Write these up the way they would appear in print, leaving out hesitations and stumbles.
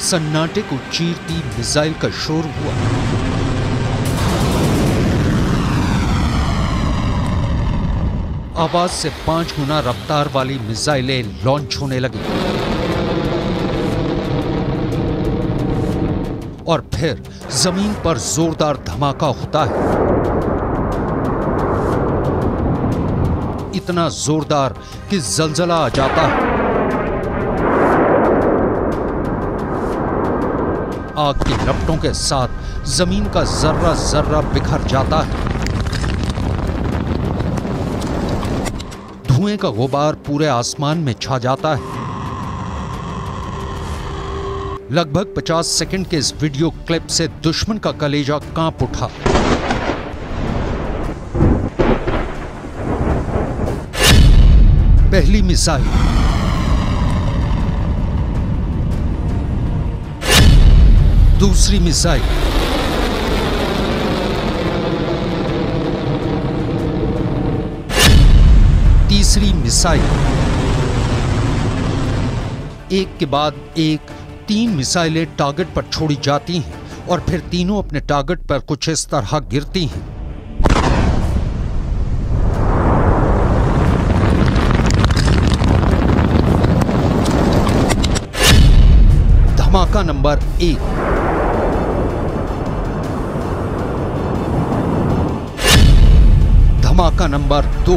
सन्नाटे को चीरती मिसाइल का शोर हुआ। आवाज से 5 गुना रफ्तार वाली मिसाइलें लॉन्च होने लगी और फिर जमीन पर जोरदार धमाका होता है, इतना जोरदार कि जलजला आ जाता है। आग की लपटों के साथ जमीन का जर्रा जर्रा बिखर जाता है। धुएं का गुबार पूरे आसमान में छा जाता है। लगभग 50 सेकंड के इस वीडियो क्लिप से दुश्मन का कलेजा कांप उठा। पहली मिसाइल, दूसरी मिसाइल, तीसरी मिसाइल, एक के बाद एक 3 मिसाइलें टारगेट पर छोड़ी जाती हैं और फिर तीनों अपने टारगेट पर कुछ इस तरह गिरती हैं। धमाका नंबर 1, धमाका नंबर 2,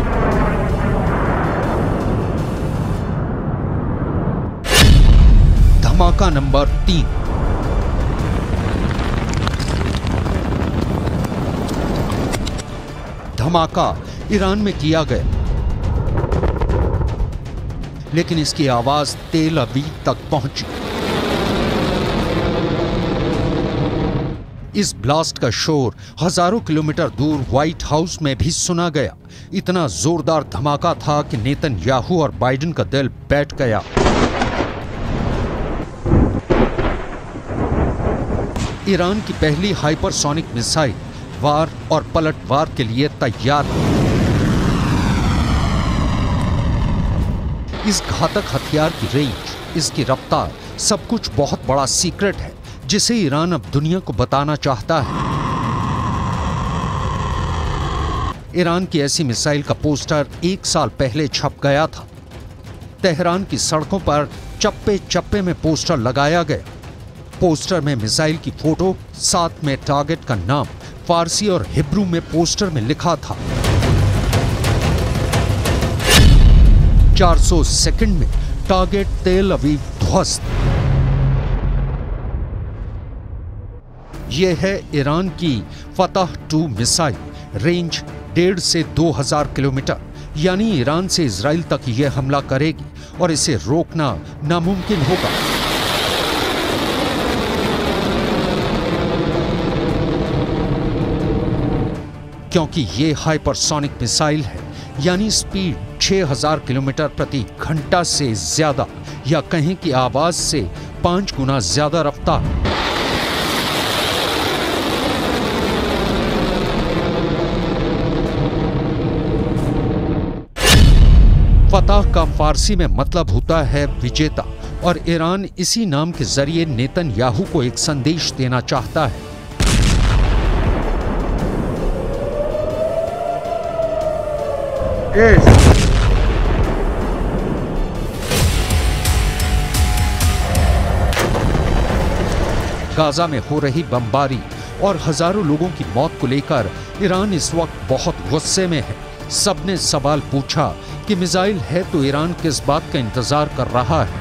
धमाका नंबर 3, धमाका ईरान में किया गया, लेकिन इसकी आवाज तेल अवीव तक पहुंची। इस ब्लास्ट का शोर हजारों किलोमीटर दूर व्हाइट हाउस में भी सुना गया। इतना जोरदार धमाका था कि नेतन्याहू और बाइडेन का दिल बैठ गया। ईरान की पहली हाइपरसोनिक मिसाइल वार और पलटवार के लिए तैयार है। इस घातक हथियार की रेंज, इसकी रफ्तार, सब कुछ बहुत बड़ा सीक्रेट है जिसे ईरान अब दुनिया को बताना चाहता है। ईरान की ऐसी मिसाइल का पोस्टर 1 साल पहले छप गया था। तेहरान की सड़कों पर चप्पे चप्पे में पोस्टर लगाया गया। पोस्टर में मिसाइल की फोटो, साथ में टारगेट का नाम फारसी और हिब्रू में पोस्टर में लिखा था। 400 सेकंड में टारगेट तेल अवीव ध्वस्त। यह है ईरान की फतह 2 मिसाइल। रेंज 1.5 से 2000 किलोमीटर, यानी ईरान से इजराइल तक यह हमला करेगी और इसे रोकना नामुमकिन होगा। क्योंकि यह हाइपरसोनिक मिसाइल है, यानी स्पीड 6000 किलोमीटर प्रति घंटा से ज्यादा, या कहें कि आवाज से 5 गुना ज्यादा रफ्तार। फतह का फारसी में मतलब होता है विजेता, और ईरान इसी नाम के जरिए नेतन्याहू को एक संदेश देना चाहता है। गाजा में हो रही बमबारी और हजारों लोगों की मौत को लेकर ईरान इस वक्त बहुत गुस्से में है। सबने सवाल पूछा कि मिसाइल है तो ईरान किस बात का इंतजार कर रहा है।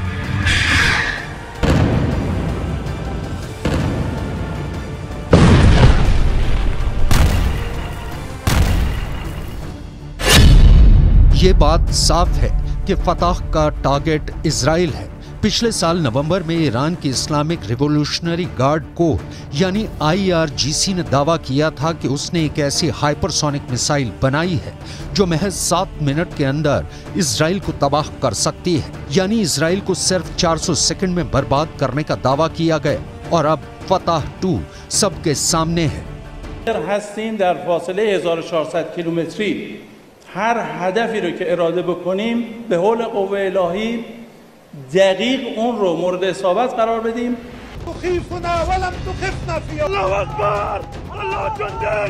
ये बात साफ है कि फतह का टारगेट इजराइल है। पिछले साल नवंबर में ईरान की इस्लामिक रिवॉल्यूशनरी गार्ड कोर यानी IRGC ने दावा किया था कि उसने एक ऐसी हाइपरसोनिक मिसाइल बनाई है जो महज 7 मिनट के अंदर इजराइल को तबाह कर सकती है। यानी इजराइल को सिर्फ 400 सेकंड में बर्बाद करने का दावा किया गया, और अब फतह 2 सबके सामने है। هستیم در فاصله 1400 کیلومتری هر هدفی رو که اراده بکنیم به حول قوه الهی دقیق اون رو مورد اصابت قرار بدیم. تخيفنا ولم تخفنا في الله أكبر الله جندل.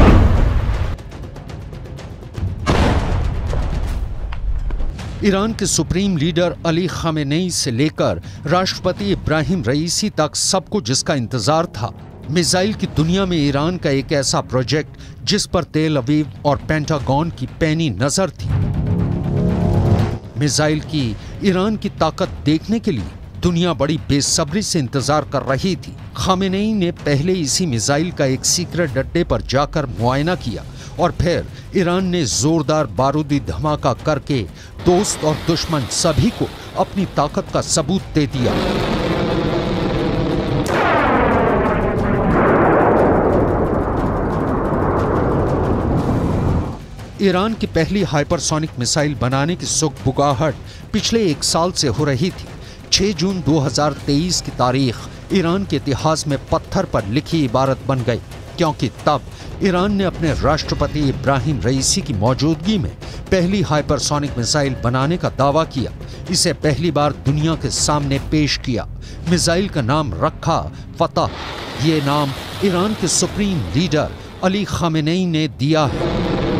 ईरान के सुप्रीम लीडर अली खामेनेई से लेकर राष्ट्रपति इब्राहिम रईसी तक सबको जिसका इंतजार था, मिसाइल की दुनिया में ईरान का एक ऐसा प्रोजेक्ट जिस पर तेल अवीव और पेंटागन की पैनी नजर थी। मिसाइल की ईरान की ताकत देखने के लिए दुनिया बड़ी बेसब्री से इंतजार कर रही थी। खामेनेई ने पहले इसी मिसाइल का एक सीक्रेट अड्डे पर जाकर मुआयना किया और फिर ईरान ने जोरदार बारूदी धमाका करके दोस्त और दुश्मन सभी को अपनी ताकत का सबूत दे दिया। ईरान की पहली हाइपरसोनिक मिसाइल बनाने की सुगबुगाहट पिछले एक साल से हो रही थी। 6 जून 2023 की तारीख ईरान के इतिहास में पत्थर पर लिखी इबारत बन गई, क्योंकि तब ईरान ने अपने राष्ट्रपति इब्राहिम रईसी की मौजूदगी में पहली हाइपरसोनिक मिसाइल बनाने का दावा किया। इसे पहली बार दुनिया के सामने पेश किया। मिसाइल का नाम रखा फतह। ये नाम ईरान के सुप्रीम लीडर अली खामेनेई ने दिया है।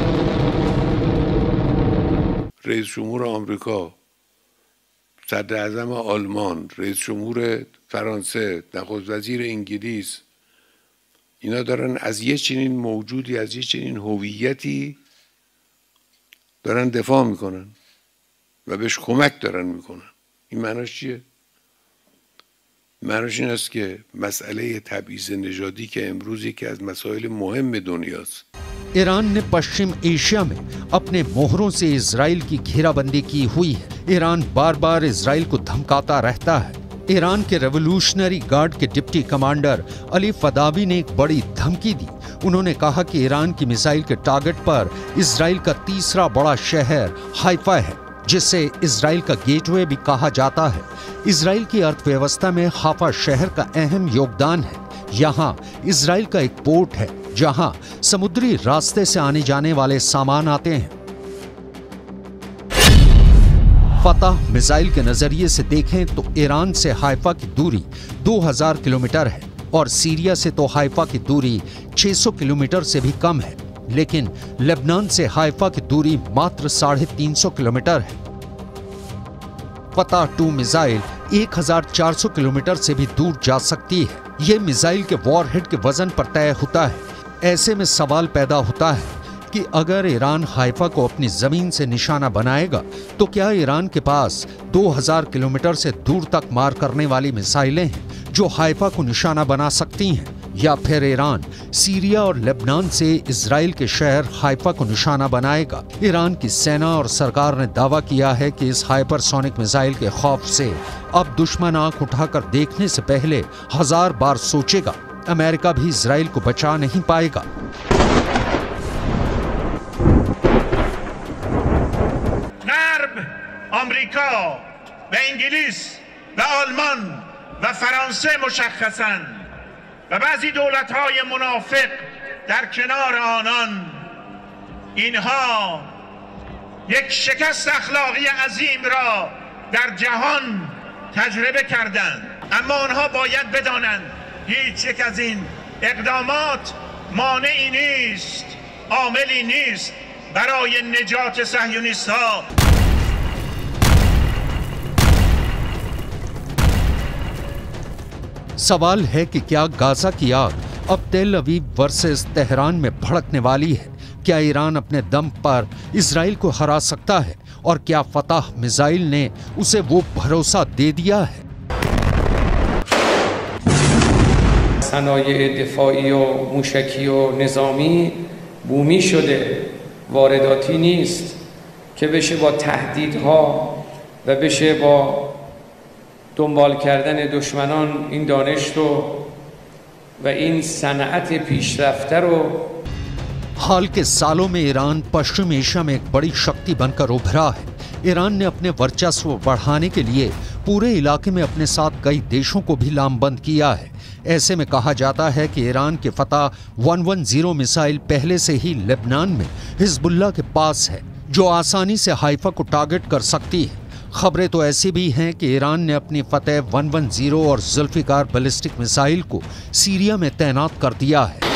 रईस जमहूर अमेरिका, सदर आज़म आलمان، رئیس جمهور فرانسه، نخست وزیر انگلیس، اینا دارن از یه چنین موجودی، از یه چنین هویتی دارن دفاع میکنن و بهش کمک دارن میکنن. این معناش چیه؟ معناش این است که مسئله تبعیض نژادی که امروز یکی از مسائل مهم دنیاست. ईरान ने पश्चिम एशिया में अपने मोहरों से इजराइल की घेराबंदी की हुई है। ईरान बार बार इजराइल को धमकाता रहता है। ईरान के रेवोल्यूशनरी गार्ड के डिप्टी कमांडर अली फदावी ने एक बड़ी धमकी दी। उन्होंने कहा कि ईरान की मिसाइल के टारगेट पर इजराइल का तीसरा बड़ा शहर हाइफा है, जिसे इजराइल का गेटवे भी कहा जाता है। इजराइल की अर्थव्यवस्था में हाइफा शहर का अहम योगदान है। यहाँ इजराइल का एक पोर्ट है जहाँ समुद्री रास्ते से आने जाने वाले सामान आते हैं। फतह मिसाइल के नजरिए से देखें तो ईरान से हाइफा की दूरी 2000 किलोमीटर है और सीरिया से तो हाइफा की दूरी 600 किलोमीटर से भी कम है, लेकिन लेबनान से हाइफा की दूरी मात्र 350 किलोमीटर है। फतह 2 मिसाइल 1400 किलोमीटर से भी दूर जा सकती है। यह मिसाइल के वॉरहेड के वजन पर तय होता है। ऐसे में सवाल पैदा होता है कि अगर ईरान हाइफा को अपनी जमीन से निशाना बनाएगा तो क्या ईरान के पास 2000 किलोमीटर से दूर तक मार करने वाली मिसाइलें हैं जो हाइफा को निशाना बना सकती हैं, या फिर ईरान सीरिया और लेबनान से इजराइल के शहर हाइफा को निशाना बनाएगा। ईरान की सेना और सरकार ने दावा किया है कि इस हाइपरसोनिक मिसाइल के खौफ से अब दुश्मन आंख उठाकर देखने से पहले 1000 बार सोचेगा। अमेरिका भी इजराइल को बचा नहीं पाएगा। آمریکا و انگلیس و آلمان و فرانسه مشخصاً و بعضی دولت‌های منافق در کنار آنان، اینها یک شکست اخلاقی عظیم را در جهان تجربه کردند، اما آنها باید بدانند هیچ یک از این اقدامات مانعی نیست، عاملی نیست برای نجات صهیونیست‌ها. सवाल है कि क्या गाजा की आग अब तेल अवीव वर्सेस तेहरान में भड़कने वाली है? क्या ईरान अपने दम पर इजराइल को हरा सकता है? और क्या फतह मिसाइल ने उसे वो भरोसा दे दिया है? صنایع دفاعی و موشکی و نظامی بومی شده، وارداتی نیست که بشه با تهدیدها و بشه با دنبال کردن دشمنان این دانش رو و این صنعت پیشرفته رو. हाल के सालों में ईरान पश्चिम एशिया में एक बड़ी शक्ति बनकर उभरा है। ईरान ने अपने वर्चस्व बढ़ाने के लिए पूरे इलाके में अपने साथ कई देशों को भी लामबंद किया है। ऐसे में कहा जाता है कि ईरान के फतह 110 मिसाइल पहले से ही लेबनान में हिजबुल्लाह के पास है, जो आसानी से हाइफा को टारगेट कर सकती है। खबरें तो ऐसी भी हैं कि ईरान ने अपनी फतेह 110 और जुल्फिकार बैलिस्टिक मिसाइल को सीरिया में तैनात कर दिया है।